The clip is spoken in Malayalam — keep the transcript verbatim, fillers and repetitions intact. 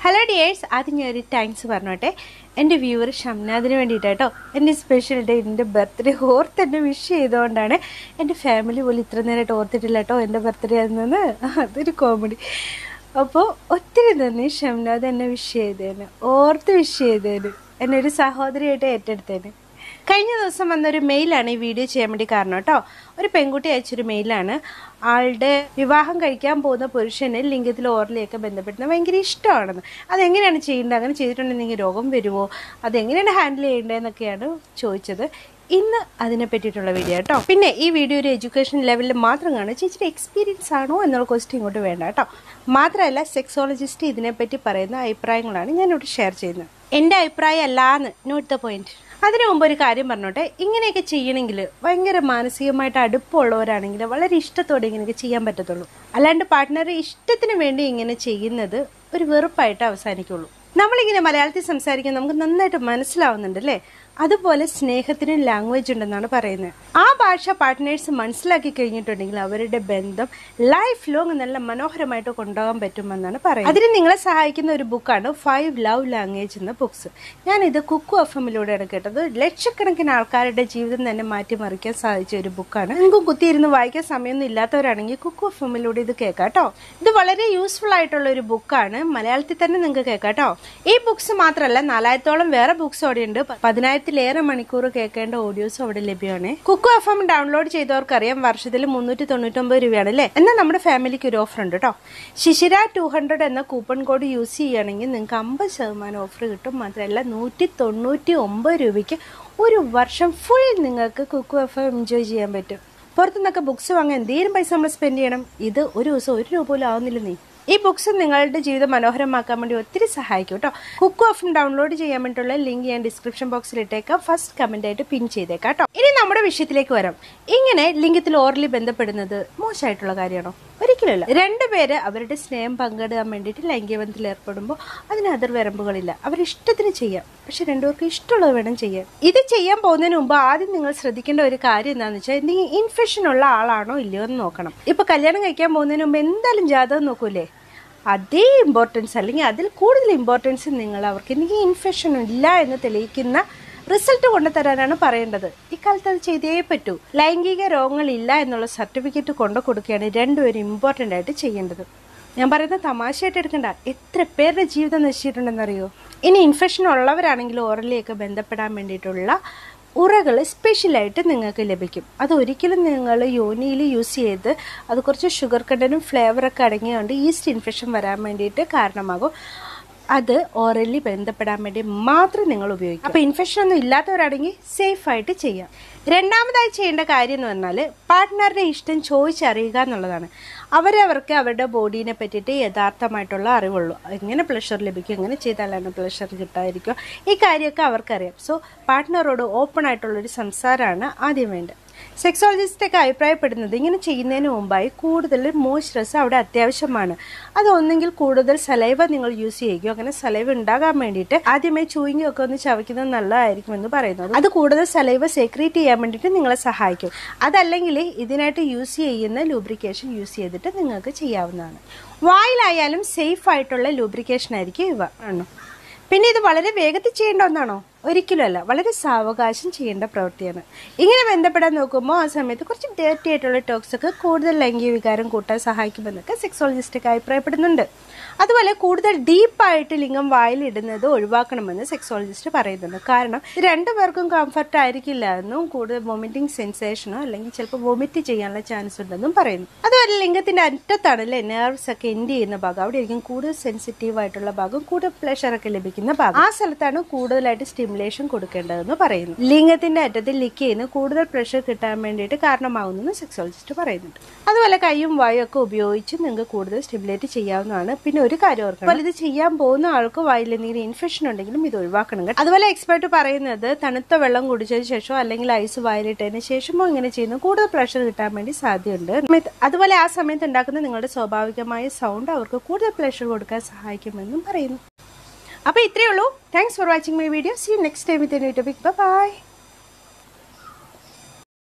Hello dears, ആദ്യം ഞാൻ ഒരു താങ്ക്സ് പറഞ്ഞോട്ടെ. എൻ്റെ വ്യൂവർ ഷംനാദിന് വേണ്ടിയിട്ടോ എൻ്റെ സ്പെഷ്യൽ ഡേ എൻ്റെ ബർത്ത്ഡേ ഓർത്ത് എന്നെ വിഷ് ചെയ്തുകൊണ്ടാണ്. എൻ്റെ ഫാമിലി പോലും ഇത്ര നേരമായിട്ട് ഓർത്തിട്ടില്ല കേട്ടോ എൻ്റെ ബർത്ത്ഡേ ആണെന്ന്. അതൊരു കോമഡി. അപ്പോൾ ഒത്തിരി നന്ദി ഷംനാദ് എന്നെ വിഷ് ചെയ്തേന്, ഓർത്ത് വിഷ് ചെയ്തേന്, എന്നെ ഒരു സഹോദരിയായിട്ട് ഏറ്റെടുത്തേന്. കഴിഞ്ഞ ദിവസം വന്നൊരു മെയിലാണ് ഈ വീഡിയോ ചെയ്യാൻ വേണ്ടി കാരണം കേട്ടോ. ഒരു പെൺകുട്ടി അയച്ചൊരു മെയിലാണ്. ആളുടെ വിവാഹം കഴിക്കാൻ പോകുന്ന പുരുഷന് ലിംഗത്തിൽ ഓറലിയൊക്കെ ബന്ധപ്പെടുന്നത് ഭയങ്കര ഇഷ്ടമാണെന്ന്. അതെങ്ങനെയാണ് ചെയ്യേണ്ടത്, അങ്ങനെ ചെയ്തിട്ടുണ്ടെങ്കിൽ രോഗം വരുമോ, അതെങ്ങനെയാണ് ഹാൻഡിൽ ചെയ്യേണ്ടതെന്നൊക്കെയാണ് ചോദിച്ചത്. ഇന്ന് അതിനെ പറ്റിയിട്ടുള്ള വീഡിയോ കേട്ടോ. പിന്നെ ഈ വീഡിയോ ഒരു എഡ്യൂക്കേഷൻ ലെവലിൽ മാത്രം കാണും. ചേച്ചിയുടെ എക്സ്പീരിയൻസ് ആണോ എന്നുള്ള ക്വസ്റ്റ്യൻ ഇങ്ങോട്ട് വേണ്ട കേട്ടോ. മാത്രമല്ല സെക്സോളജിസ്റ്റ് ഇതിനെപ്പറ്റി പറയുന്ന അഭിപ്രായങ്ങളാണ് ഞാനിവിടെ ഷെയർ ചെയ്യുന്നത്. എൻ്റെ അഭിപ്രായം അല്ലാന്ന്, നോട്ട് ദ പോയിന്റ്. അതിനു മുമ്പ് ഒരു കാര്യം പറഞ്ഞോട്ടെ, ഇങ്ങനെയൊക്കെ ചെയ്യണമെങ്കിൽ ഭയങ്കര മാനസികമായിട്ട് അടുപ്പമുള്ളവരാണെങ്കിൽ വളരെ ഇഷ്ടത്തോടെ ഇങ്ങനെയൊക്കെ ചെയ്യാൻ പറ്റത്തുള്ളൂ. അല്ലാണ്ട് പാർട്ട്ണറെ ഇഷ്ടത്തിന് വേണ്ടി ഇങ്ങനെ ചെയ്യുന്നത് ഒരു വെറുപ്പായിട്ട് അവസാനിക്കുള്ളൂ. നമ്മളിങ്ങനെ മലയാളത്തിൽ സംസാരിക്കാൻ നമുക്ക് നന്നായിട്ട് മനസ്സിലാവുന്നുണ്ട് അല്ലേ? അതുപോലെ സ്നേഹത്തിനും ലാംഗ്വേജ് ഉണ്ടെന്നാണ് പറയുന്നത്. ആ ഭാഷ പാർട്ട്നേഴ്സ് മനസ്സിലാക്കി കഴിഞ്ഞിട്ടുണ്ടെങ്കിൽ അവരുടെ ബന്ധം ലൈഫ് ലോങ് നല്ല മനോഹരമായിട്ട് കൊണ്ടുപോകാൻ പറ്റുമെന്നാണ് പറയുന്നത്. അതിന് നിങ്ങളെ സഹായിക്കുന്ന ഒരു ബുക്കാണ് ഫൈവ് ലവ് ലാംഗ്വേജ് എന്ന ബുക്സ്. ഞാനിത് കുക്കു എഫ് എമ്മിലൂടെയാണ് കേട്ടത്. ലക്ഷക്കണക്കിന് ആൾക്കാരുടെ ജീവിതം തന്നെ മാറ്റിമറിക്കാൻ സാധിച്ച ഒരു ബുക്കാണ്. നിങ്ങൾക്കും കുത്തിയിരുന്ന് വായിക്കാൻ സമയമൊന്നും ഇല്ലാത്തവരാണെങ്കിൽ കുക്കു എഫ് എമ്മിലൂടെ ഇത് കേൾക്കാം കേട്ടോ. ഇത് വളരെ യൂസ്ഫുൾ ആയിട്ടുള്ള ഒരു ബുക്കാണ്. മലയാളത്തിൽ തന്നെ നിങ്ങൾക്ക് കേൾക്കാം കേട്ടോ. ഈ ബുക്സ് മാത്രമല്ല നാലായിരത്തോളം വേറെ ബുക്സ് അവിടെ ഉണ്ട്. പതിനായിരത്തിലേറെ മണിക്കൂർ കേൾക്കേണ്ട ഓഡിയോസ് അവിടെ ലഭ്യമാണ്. കുക്കു എഫ് എം ഡൗൺലോഡ് ചെയ്തവർക്കറിയാം വർഷത്തിൽ മുന്നൂറ്റി തൊണ്ണൂറ്റൊമ്പത് രൂപയാണ് അല്ലേ. എന്നാൽ നമ്മുടെ ഫാമിലിക്ക് ഒരു ഓഫർ ഉണ്ട് കേട്ടോ. സിസിര ടു ഹൺഡ്രഡ് എന്ന കൂപ്പൺ കോഡ് യൂസ് ചെയ്യുകയാണെങ്കിൽ നിങ്ങൾക്ക് അമ്പത് ശതമാനം ഓഫർ കിട്ടും. മാത്രമല്ല നൂറ്റി തൊണ്ണൂറ്റി ഒമ്പത് രൂപയ്ക്ക് ഒരു വർഷം ഫുൾ നിങ്ങൾക്ക് കുക്കു എഫ് എം എൻജോയ് ചെയ്യാൻ പറ്റും. പുറത്തുനിന്നൊക്കെ ബുക്സ് വാങ്ങാൻ എന്തേലും പൈസ നമ്മൾ സ്പെൻഡ് ചെയ്യണം. ഇത് ഒരു ദിവസം ഒരു രൂപ പോലും ആവുന്നില്ല. നീ ഈ ബുക്സ് നിങ്ങളുടെ ജീവിതം മനോഹരമാക്കാൻ വേണ്ടി ഒത്തിരി സഹായിക്കും കേട്ടോ. കുക്കു എഫ് എം ഡൗൺലോഡ് ചെയ്യാൻ വേണ്ടിയിട്ടുള്ള ലിങ്ക് ഞാൻ ഡിസ്ക്രിപ്ഷൻ ബോക്സിൽ ഇട്ടേക്കാം. ഫസ്റ്റ് കമന്റ് ആയിട്ട് പിൻ ചെയ്തേക്കാം കേട്ടോ. ഇനി നമ്മുടെ വിഷയത്തിലേക്ക് വരാം. ഇങ്ങനെ ലിംഗത്തിൽ ഓറലി ബന്ധപ്പെടുന്നത് മോശമായിട്ടുള്ള കാര്യമാണോ? ഒരിക്കലുമല്ല. രണ്ടുപേര് അവരുടെ സ്നേഹം പങ്കിടാൻ വേണ്ടിയിട്ട് ലൈംഗിക ബന്ധത്തിൽ ഏർപ്പെടുമ്പോൾ അതിന് അതിർവരമ്പുകളില്ല. അവരിഷ്ടത്തിന് ചെയ്യാം. പക്ഷെ രണ്ടുപേർക്ക് ഇഷ്ടമുള്ളത് വേണം ചെയ്യാൻ. ഇത് ചെയ്യാൻ പോകുന്നതിന് മുമ്പ് ആദ്യം നിങ്ങൾ ശ്രദ്ധിക്കേണ്ട ഒരു കാര്യം എന്താണെന്ന് വെച്ചാൽ എന്തെങ്കിലും ഇൻഫെക്ഷൻ ഉള്ള ആളാണോ ഇല്ലയോ എന്ന് നോക്കണം. ഇപ്പൊ കല്യാണം കഴിക്കാൻ പോകുന്നതിന് മുമ്പ് എന്തായാലും ജാതകം നോക്കൂലേ? അതേ ഇമ്പോർട്ടൻസ് അല്ലെങ്കിൽ അതിൽ കൂടുതൽ ഇമ്പോർട്ടൻസ് നിങ്ങൾ അവർക്ക് എന്തെങ്കിലും ഇൻഫെക്ഷൻ ഇല്ല എന്ന് തെളിയിക്കുന്ന റിസൾട്ട് കൊണ്ടുതരാനാണ് പറയേണ്ടത്. ഇക്കാലത്ത് അത് ചെയ്തേ പറ്റൂ. ലൈംഗിക രോഗങ്ങളില്ല എന്നുള്ള സർട്ടിഫിക്കറ്റ് കൊണ്ടു കൊടുക്കുകയാണ് രണ്ടുപേരും ഇമ്പോർട്ടൻ്റ് ആയിട്ട് ചെയ്യേണ്ടത്. ഞാൻ പറയുന്നത് തമാശയായിട്ട് എടുക്കണ്ട. എത്ര പേരുടെ ജീവിതം നശിച്ചിട്ടുണ്ടെന്നറിയോ? ഇനി ഇൻഫെക്ഷൻ ഉള്ളവരാണെങ്കിൽ ഓറലിയൊക്കെ ബന്ധപ്പെടാൻ വേണ്ടിയിട്ടുള്ള ഉറകൾ സ്പെഷ്യലായിട്ട് നിങ്ങൾക്ക് ലഭിക്കും. അത് ഒരിക്കലും നിങ്ങൾ യോനിയിൽ യൂസ് ചെയ്ത് അത് കുറച്ച് ഷുഗർ കണ്ടന്റും ഫ്ലേവറൊക്കെ അടങ്ങിയുകൊണ്ട് ഈസ്റ്റ് ഇൻഫെക്ഷൻ വരാൻ വേണ്ടിയിട്ട് കാരണമാകും. അത് ഓറലി ബന്ധപ്പെടാൻ വേണ്ടി മാത്രം നിങ്ങൾ ഉപയോഗിക്കും. അപ്പോൾ ഇൻഫെക്ഷൻ ഒന്നും ഇല്ലാത്തവരാണെങ്കിൽ സേഫ് ആയിട്ട് ചെയ്യാം. രണ്ടാമതായി ചെയ്യേണ്ട കാര്യം എന്ന് പറഞ്ഞാൽ പാർട്ട്ണറുടെ ഇഷ്ടം ചോദിച്ചറിയുക എന്നുള്ളതാണ്. അവരവർക്ക് അവരുടെ ബോഡീനെ പറ്റിയിട്ട് യഥാർത്ഥമായിട്ടുള്ള അറിവുള്ളൂ. എങ്ങനെ പ്ലഷർ ലഭിക്കും, എങ്ങനെ ചെയ്താലാണ് പ്ലഷർ കിട്ടാതിരിക്കുക, ഈ കാര്യമൊക്കെ അവർക്കറിയാം. സോ പാർട്ട്ണറോട് ഓപ്പൺ ആയിട്ടുള്ളൊരു സംസാരമാണ് ആദ്യം വേണ്ടത്. സെക്സോളജിസ്റ്റൊക്കെ അഭിപ്രായപ്പെടുന്നത് ഇങ്ങനെ ചെയ്യുന്നതിന് മുമ്പായി കൂടുതൽ മോയ്സ്ചറൈസ് അവിടെ അത്യാവശ്യമാണ്. അത് ഒന്നെങ്കിൽ കൂടുതൽ സലൈവ നിങ്ങൾ യൂസ് ചെയ്യുകയോ, അങ്ങനെ സലൈവ ഉണ്ടാകാൻ വേണ്ടിയിട്ട് ആദ്യമായി ചൂയിങ് ഒക്കെ ഒന്ന് ചവയ്ക്കുന്നത് നല്ലതായിരിക്കും എന്ന് പറയുന്നത്. അത് കൂടുതൽ സലൈവ സെക്രീറ്റ് ചെയ്യാൻ വേണ്ടിയിട്ട് നിങ്ങളെ സഹായിക്കും. അതല്ലെങ്കിൽ ഇതിനായിട്ട് യൂസ് ചെയ്യുന്ന ലൂബ്രിക്കേഷൻ യൂസ് ചെയ്തിട്ട് നിങ്ങൾക്ക് ചെയ്യാവുന്നതാണ്. വായിലായാലും സേഫ് ആയിട്ടുള്ള ലൂബ്രിക്കേഷൻ ആയിരിക്കും ഇവ ആണോ. പിന്നെ ഇത് വളരെ വേഗത്തിൽ ചെയ്യേണ്ട ഒന്നാണോ? ഒരിക്കലും അല്ല. വളരെ സാവകാശം ചെയ്യേണ്ട പ്രവൃത്തിയാണ്. ഇങ്ങനെ ബന്ധപ്പെടാൻ നോക്കുമ്പോൾ ആ സമയത്ത് കുറച്ച് ഡേർട്ടി ആയിട്ടുള്ള ടോക്സൊക്കെ കൂടുതൽ ലൈംഗിക വികാരം കൂട്ടാൻ സഹായിക്കുമെന്നൊക്കെ സെക്സോളജിസ്റ്റൊക്കെ അഭിപ്രായപ്പെടുന്നുണ്ട്. അതുപോലെ കൂടുതൽ ഡീപ്പായിട്ട് ലിംഗം വായിലിടുന്നത് ഒഴിവാക്കണമെന്ന് സെക്സോളജിസ്റ്റ് പറയുന്നുണ്ട്. കാരണം രണ്ടുപേർക്കും കംഫർട്ട് ആയിരിക്കില്ല എന്നും കൂടുതൽ വോമിറ്റിംഗ് സെൻസേഷനോ അല്ലെങ്കിൽ ചിലപ്പോൾ വോമിറ്റ് ചെയ്യാനുള്ള ചാൻസ് ഉണ്ടെന്നും പറയുന്നു. അതുപോലെ ലിംഗത്തിന്റെ അറ്റത്താണല്ലേ നെർവ്സ് ഒക്കെ എൻഡ് ചെയ്യുന്ന ഭാഗം, അവിടെ ആയിരിക്കും കൂടുതൽ സെൻസിറ്റീവ് ആയിട്ടുള്ള ഭാഗം, കൂടുതൽ പ്ലഷർ ഒക്കെ ലഭിക്കുന്ന ഭാഗം. ആ സ്ഥലത്താണ് കൂടുതലായിട്ട് സ്റ്റിമുലേഷൻ കൊടുക്കേണ്ടതെന്ന് പറയുന്നു. ലിംഗത്തിന്റെ അറ്റത്തിൽ ലിക്ക് ചെയ്യുന്ന കൂടുതൽ പ്രഷർ കിട്ടാൻ വേണ്ടിയിട്ട് കാരണമാകുന്നെന്ന് സെക്സോളജിസ്റ്റ് പറയുന്നുണ്ട്. അതുപോലെ കൈയും വായും ഒക്കെ ഉപയോഗിച്ച് നിങ്ങൾക്ക് കൂടുതൽ സ്റ്റിമുലേറ്റ് ചെയ്യാവുന്നതാണ്. പിന്നെ ഒരു കാര്യം ഓർക്കണം, ഇത് ചെയ്യാൻ പോകുന്ന ആൾക്ക് വായിൽ എന്തെങ്കിലും ഇൻഫെക്ഷൻ ഉണ്ടെങ്കിലും ഇത് ഒഴിവാക്കണം കേട്ടോ. അതുപോലെ എക്സ്പെർട്ട് പറയുന്നത് തണുത്ത വെള്ളം കുടിച്ചതിന് ശേഷമോ അല്ലെങ്കിൽ ഐസ് വായിലിട്ടതിന് ശേഷമോ ഇങ്ങനെ ചെയ്യുന്ന കൂടുതൽ പ്രഷർ കിട്ടാൻ വേണ്ടി സാധ്യതയുണ്ട്. അതുപോലെ ആ സമയത്ത് ഉണ്ടാക്കുന്ന നിങ്ങളുടെ സ്വാഭാവികമായ സൗണ്ട് അവർക്ക് കൂടുതൽ പ്രഷർ കൊടുക്കാൻ സഹായിക്കുമെന്നും പറയുന്നു. അപ്പോൾ ഇത്രയേ ഉള്ളൂ. Thanks for watching my video. See you next time with a new topic. By.